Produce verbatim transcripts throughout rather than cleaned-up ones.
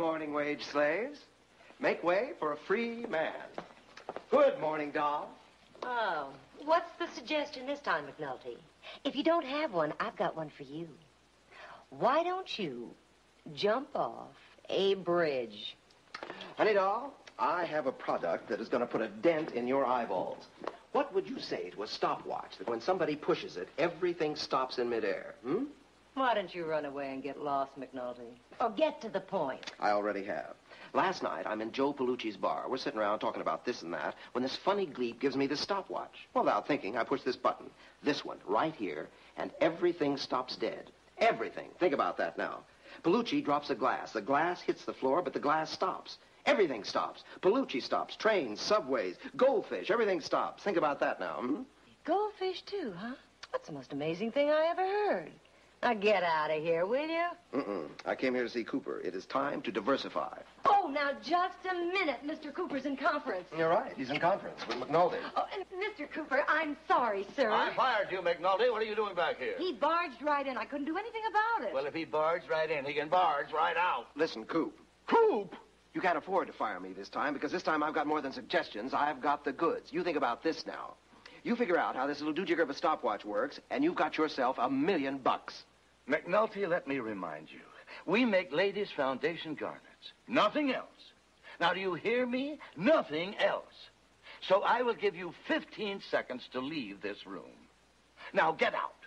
morning, wage slaves. Make way for a free man. Good morning, doll. Oh, what's the suggestion this time, McNulty? If you don't have one, I've got one for you. Why don't you jump off a bridge? Honey doll, I have a product that is going to put a dent in your eyeballs. What would you say to a stopwatch that when somebody pushes it, everything stops in midair, hmm? Why don't you run away and get lost, McNulty? Or get to the point. I already have. Last night, I'm in Joe Pellucci's bar. We're sitting around talking about this and that when this funny gleep gives me the stopwatch. Well, without thinking, I push this button, this one, right here, and everything stops dead. Everything. Think about that now. Pellucci drops a glass. The glass hits the floor, but the glass stops. Everything stops. Pellucci stops. Trains, subways, goldfish, everything stops. Think about that now, hmm? Goldfish, too, huh? That's the most amazing thing I ever heard. Now get out of here, will you? Mm-mm. I came here to see Cooper. It is time to diversify. Oh, now just a minute. Mister Cooper's in conference. You're right. He's in conference with McNulty. Oh, and Mister Cooper, I'm sorry, sir. I fired you, McNulty. What are you doing back here? He barged right in. I couldn't do anything about it. Well, if he barged right in, he can barge right out. Listen, Coop. Coop! You can't afford to fire me this time because this time I've got more than suggestions. I've got the goods. You think about this now. You figure out how this little doojigger of a stopwatch works, and you've got yourself a million bucks. McNulty, let me remind you. We make ladies' foundation garments. Nothing else. Now, do you hear me? Nothing else. So I will give you fifteen seconds to leave this room. Now, get out.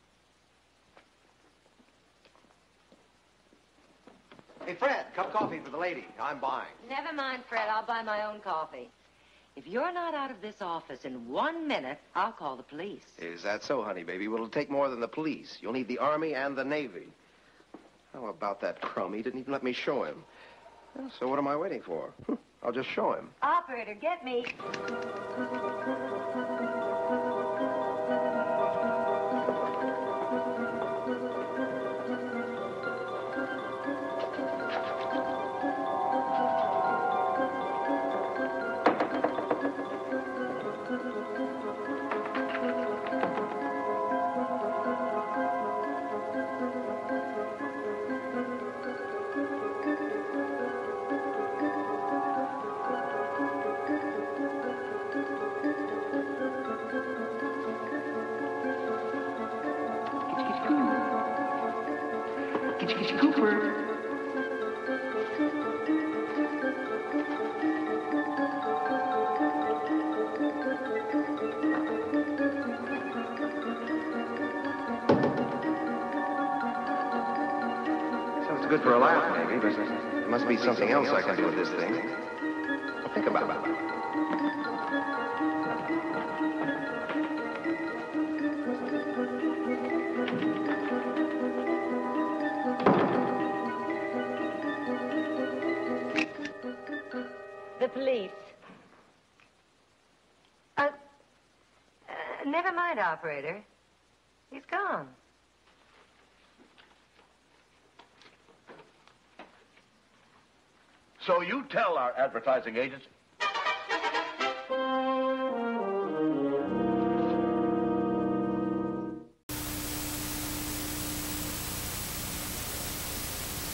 Hey, Fred, cup of coffee for the lady. I'm buying. Never mind, Fred. I'll buy my own coffee. If you're not out of this office in one minute, I'll call the police. Is that so, honey, baby? Well, it'll take more than the police. You'll need the Army and the Navy. How about that crumb? He didn't even let me show him. Well, so what am I waiting for? I'll just show him. Operator, get me. Cooper. Sounds good for a laugh, maybe, but there must be something else I can do with this thing. I'll think about it. The police. Uh, uh, never mind, operator. He's gone. So you tell our advertising agency.